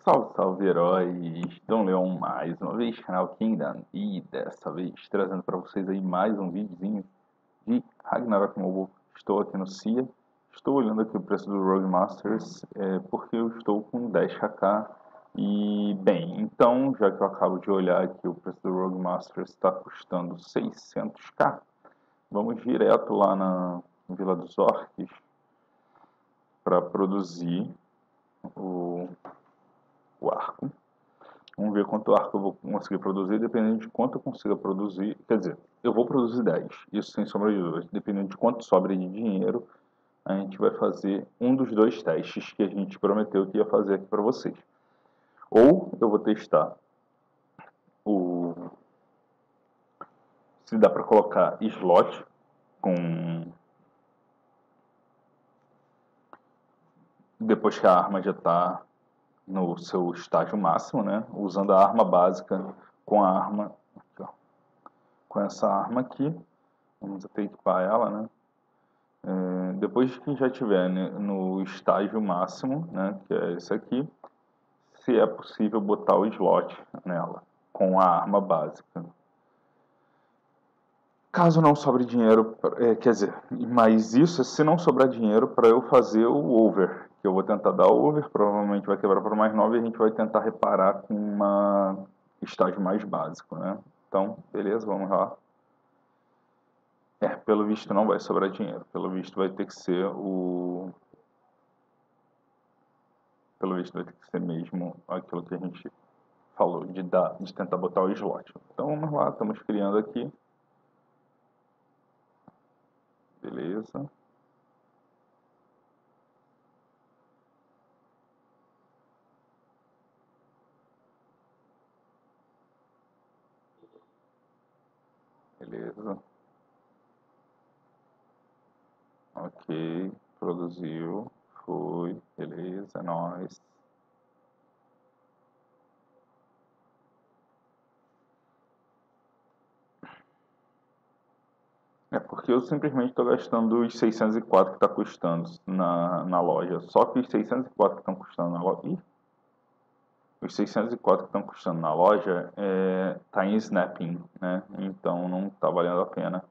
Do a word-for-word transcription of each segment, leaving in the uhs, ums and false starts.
Salve, salve, heróis! Dom Leon mais uma vez, canal Kingdom, e dessa vez trazendo para vocês aí mais um videozinho de Ragnarok Mobile. Estou aqui no C I A, estou olhando aqui o preço do Rogue Masters, é, porque eu estou com dez k e, bem, então, já que eu acabo de olhar aqui o preço do Rogue Masters está custando seiscentos k, vamos direto lá na Vila dos Orcs para produzir o, o arco. Vamos ver quanto arco eu vou conseguir produzir, dependendo de quanto eu consiga produzir. Quer dizer, eu vou produzir dez, isso sem sombra de dúvidas. Dependendo de quanto sobra de dinheiro, a gente vai fazer um dos dois testes que a gente prometeu que ia fazer aqui para vocês. Ou eu vou testar o se dá para colocar slot com depois que a arma já está no seu estágio máximo, né? Usando a arma básica com a arma aqui, ó, com essa arma aqui. Vamos até equipar ela, né? É, depois que já estiver, né, no estágio máximo, né, que é esse aqui, se é possível botar o slot nela, com a arma básica. Caso não sobre dinheiro, é, quer dizer, mas isso é se não sobrar dinheiro para eu fazer o over, que eu vou tentar dar over, provavelmente vai quebrar para mais nove e a gente vai tentar reparar com uma estágio mais básico, né? Então, beleza, vamos lá. É, pelo visto não vai sobrar dinheiro, pelo visto vai ter que ser o... Pelo visto vai ter que ser mesmo aquilo que a gente falou, de, dar, de tentar botar o slot. Então vamos lá, estamos criando aqui. Beleza. Beleza. Ok, produziu, foi, beleza, é nóis. É porque eu simplesmente estou gastando os seiscentos e quatro que está custando na, na loja. Só que os seiscentos e quatro que estão custando na loja... Ih, os seiscentos e quatro que estão custando na loja é, tá em snapping, né? Então não está valendo a pena.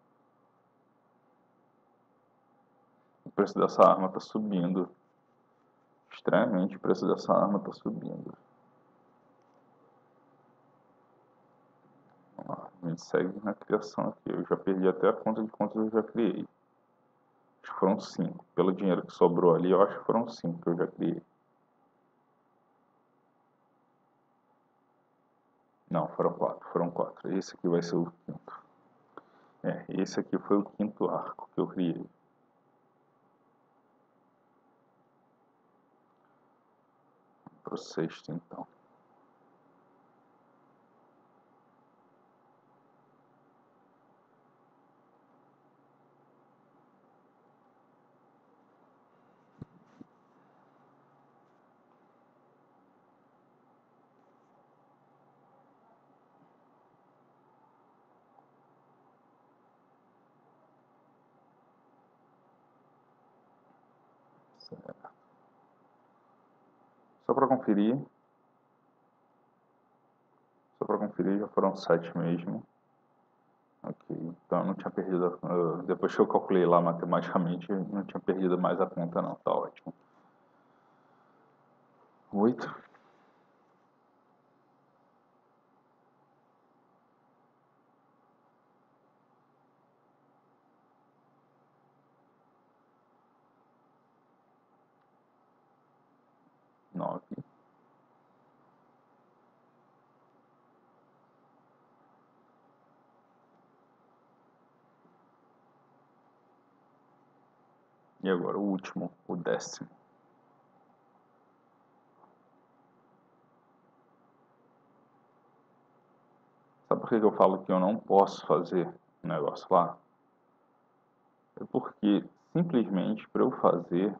O preço dessa arma está subindo. Estranhamente o preço dessa arma está subindo. A gente segue na criação aqui. Eu já perdi até a conta de quantos eu já criei. Acho que foram cinco. Pelo dinheiro que sobrou ali, eu acho que foram cinco que eu já criei. Não, foram quatro. Foram quatro. Esse aqui vai ser o quinto. É, esse aqui foi o quinto arco que eu criei. Para o sexto, então. Certo. Só para conferir. Só para conferir, já foram sete mesmo. Ok, então eu não tinha perdido. Uh, depois que eu calculei lá matematicamente, não tinha perdido mais a conta, não. Tá ótimo. Oito. Nove. E agora o último, o décimo. Sabe por que eu falo que eu não posso fazer um negócio lá? É porque, simplesmente, para eu fazer,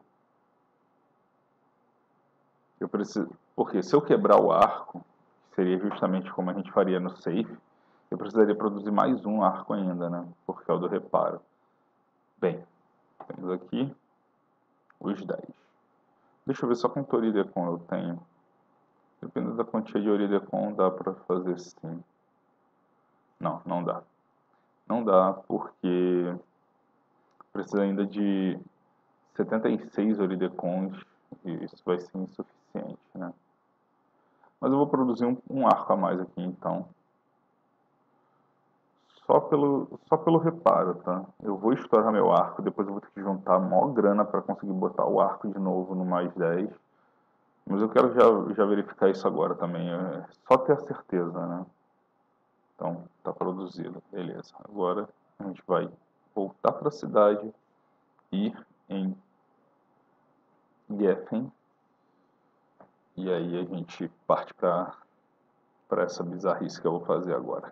eu preciso... Porque se eu quebrar o arco, que seria justamente como a gente faria no safe, eu precisaria produzir mais um arco ainda, né? Por causa do reparo. Bem, temos aqui os dez. Deixa eu ver só quanto Toridecon eu tenho. Dependendo da quantia de Oridecon, dá para fazer sim. Não, não dá. Não dá porque precisa ainda de setenta e seis Oridecons e isso vai ser insuficiente, né? Mas eu vou produzir um, um arco a mais aqui, então. Só pelo, só pelo reparo, tá? Eu vou estourar meu arco, depois eu vou ter que juntar a maior grana para conseguir botar o arco de novo no mais dez. Mas eu quero já, já verificar isso agora também, é só ter a certeza, né? Então, tá produzido, beleza. Agora a gente vai voltar para a cidade, ir em Geffen, e aí a gente parte para para essa bizarrice que eu vou fazer agora.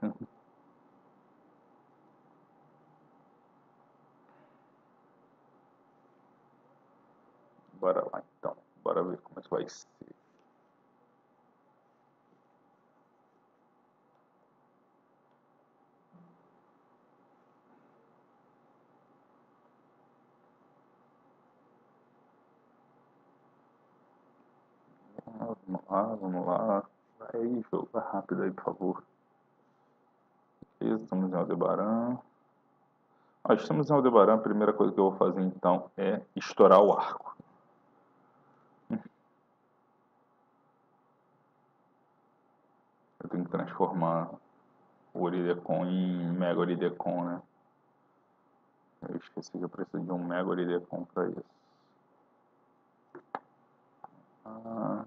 Bora lá então, bora ver como é que vai ser. Vamos lá, vamos lá. Vai aí, jogo, vai rápido aí, por favor. Estamos em Aldebaran. Ah, estamos em Aldebaran, a primeira coisa que eu vou fazer então é estourar o arco. Eu tenho que transformar o Oridecon em Mega Oridecon, né? Eu esqueci que eu preciso de um Mega Oridecon para isso. Ah,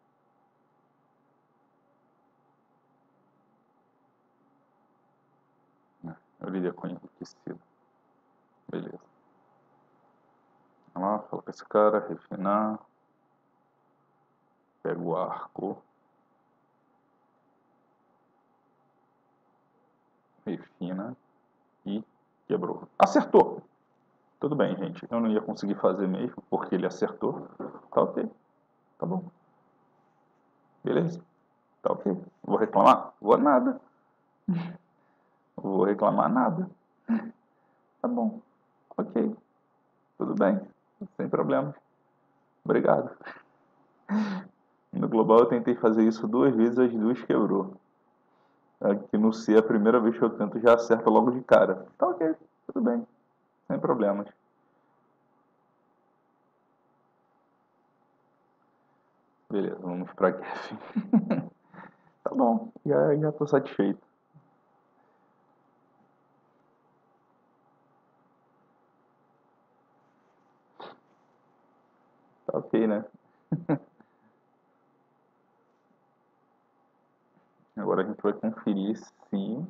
Oridecon enriquecido. Beleza. Vamos lá, fala com esse cara, refinar. Pega o arco. Refina. E quebrou. Acertou! Tudo bem, gente. Eu não ia conseguir fazer mesmo, porque ele acertou. Tá ok. Tá bom. Beleza. Tá ok. Vou reclamar? Vou nada. Vou reclamar nada. Tá bom. Ok. Tudo bem. Sem problemas. Obrigado. No global eu tentei fazer isso duas vezes, as duas quebrou. Aqui no C, a primeira vez que eu tento já acerta logo de cara. Tá ok. Tudo bem. Sem problemas. Beleza, vamos pra Geffen. Tá bom. Já, já tô satisfeito. Tá ok, né? Agora a gente vai conferir se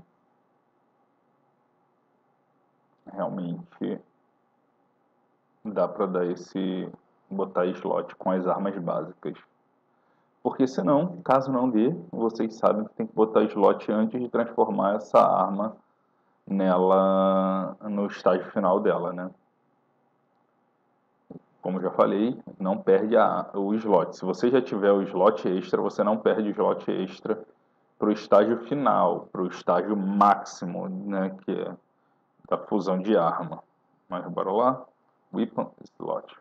realmente dá pra dar esse botar slot com as armas básicas. Porque senão, caso não dê, vocês sabem que tem que botar slot antes de transformar essa arma nela no estágio final dela, né? Como já falei, não perde a, o slot. Se você já tiver o slot extra, você não perde o slot extra para o estágio final, para o estágio máximo, né, que é da fusão de arma. Mas bora lá. Weapon slot.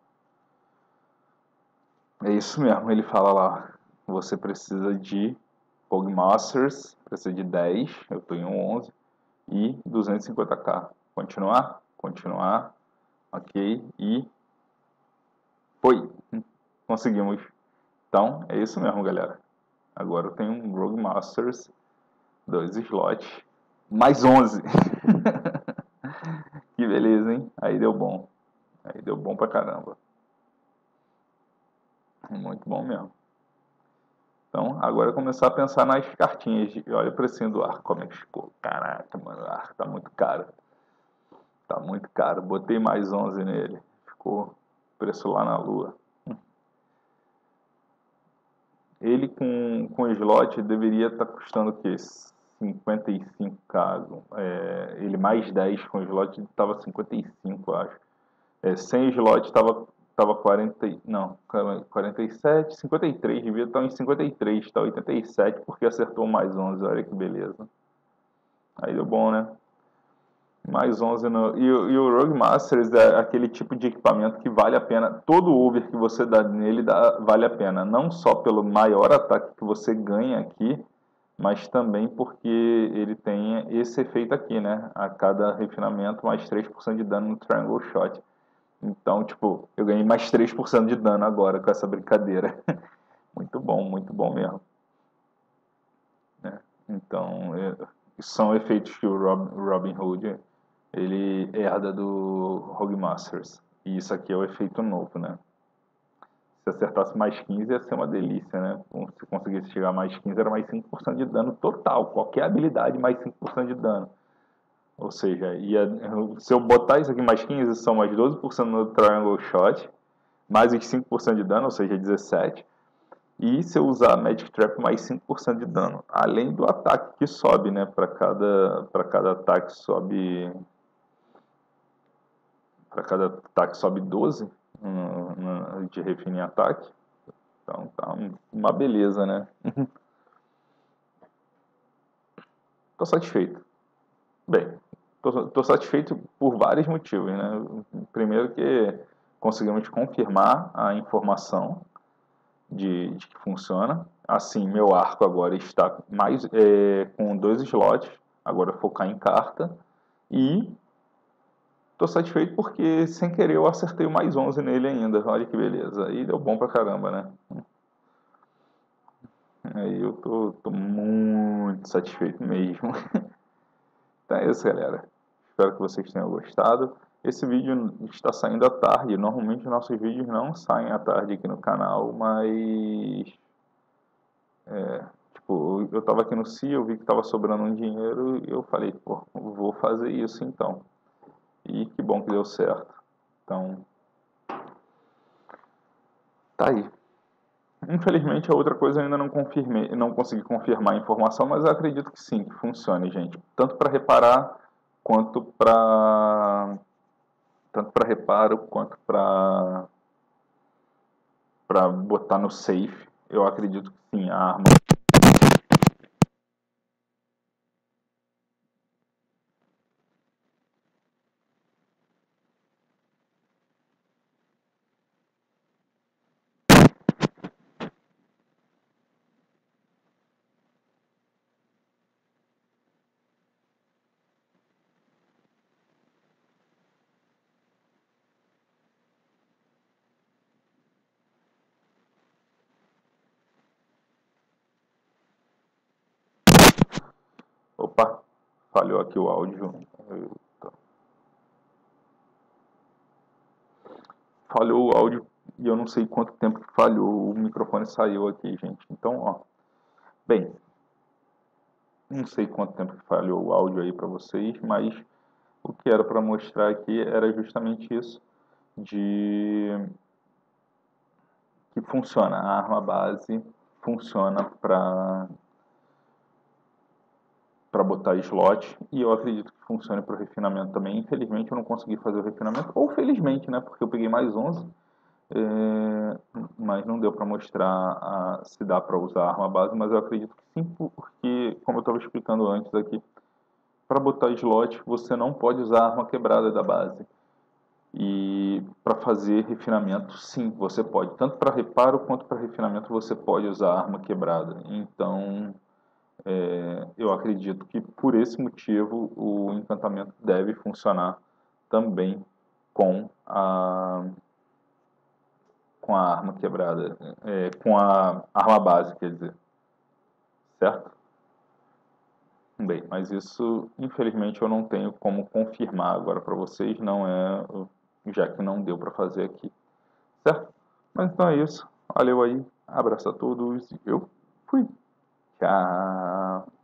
É isso mesmo, ele fala lá. Você precisa de Rogue Masters, precisa de dez, eu estou em onze, e duzentos e cinquenta k. Continuar? Continuar. Ok. E foi. Conseguimos. Então, é isso mesmo, galera. Agora eu tenho um Rogue Masters, dois slots, mais onze. Que beleza, hein? Aí deu bom. Aí deu bom pra caramba. Muito bom mesmo. Então, agora é começar a pensar nas cartinhas. De, olha o precinho do arco, como é que ficou. Caraca, mano, o arco tá muito caro. Tá muito caro. Botei mais onze nele. Ficou preço lá na lua. Ele com, com slot deveria estar tá custando o quê? cinquenta e cinco k. É, ele mais dez com slot estava cinquenta e cinco, acho. É, sem slot estava tava quarenta, não, quarenta e sete, cinquenta e três, devia estar em cinquenta e três, está oitenta e sete porque acertou mais onze, olha que beleza. Aí deu bom, né? Mais onze no... E, o- e o Rogue Masters é aquele tipo de equipamento que vale a pena. Todo over que você dá nele dá, vale a pena. Não só pelo maior ataque que você ganha aqui, mas também porque ele tem esse efeito aqui, né? A cada refinamento, mais três por cento de dano no Triangle Shot. Então, tipo, eu ganhei mais três por cento de dano agora com essa brincadeira. Muito bom, muito bom mesmo. Né? Então, é, são efeitos que o Rob, Robin Hood ele herda do Rogue Masters. E isso aqui é o efeito novo, né? Se acertasse mais quinze ia ser uma delícia, né? Se conseguisse chegar a mais quinze era mais cinco por cento de dano total. Qualquer habilidade mais cinco por cento de dano. Ou seja, ia, se eu botar isso aqui mais quinze, são mais doze por cento no Triangle Shot, mais os cinco por cento de dano, ou seja, dezessete por cento. E se eu usar Magic Trap, mais cinco por cento de dano. Além do ataque que sobe, né? Para cada, para cada ataque sobe. Para cada ataque sobe doze um, um, de refino em ataque. Então tá uma beleza, né? Tô satisfeito. Bem, tô, tô satisfeito por vários motivos, né? Primeiro que conseguimos confirmar a informação de, de que funciona. Assim, meu arco agora está mais é, com dois slots, agora focar em carta. E tô satisfeito porque, sem querer, eu acertei o mais onze nele ainda. Olha que beleza. Aí deu bom pra caramba, né? Aí eu tô, tô muito satisfeito mesmo. Então é isso, galera. Espero que vocês tenham gostado. Esse vídeo está saindo à tarde. Normalmente nossos vídeos não saem à tarde aqui no canal, mas é, tipo, eu estava aqui no C I A, eu vi que estava sobrando um dinheiro e eu falei, pô, vou fazer isso então. E que bom que deu certo. Então, tá aí. Infelizmente a outra coisa eu ainda não confirmei, não consegui confirmar a informação, mas eu acredito que sim, que funcione, gente. Tanto para reparar quanto para tanto para reparo quanto para para botar no safe. Eu acredito que sim, a arma. Opa, falhou aqui o áudio. Falhou o áudio e eu não sei quanto tempo que falhou. O microfone saiu aqui, gente. Então, ó. Bem, não sei quanto tempo que falhou o áudio aí para vocês, mas o que era para mostrar aqui era justamente isso de que funciona. A arma base funciona para para botar slot e eu acredito que funcione para o refinamento também. Infelizmente eu não consegui fazer o refinamento, ou felizmente, né? Porque eu peguei mais onze, é, mas não deu para mostrar a, se dá para usar a arma base, mas eu acredito que sim, porque, como eu estava explicando antes aqui, para botar slot você não pode usar a arma quebrada da base. E para fazer refinamento, sim, você pode. Tanto para reparo quanto para refinamento você pode usar a arma quebrada. Então, é, eu acredito que por esse motivo o encantamento deve funcionar também com a com a arma quebrada, é, com a arma base, quer dizer, certo? Bem, mas isso infelizmente eu não tenho como confirmar agora para vocês, não é, já que não deu para fazer aqui, certo? Mas então é isso, valeu aí, abraço a todos, eu fui, tchau.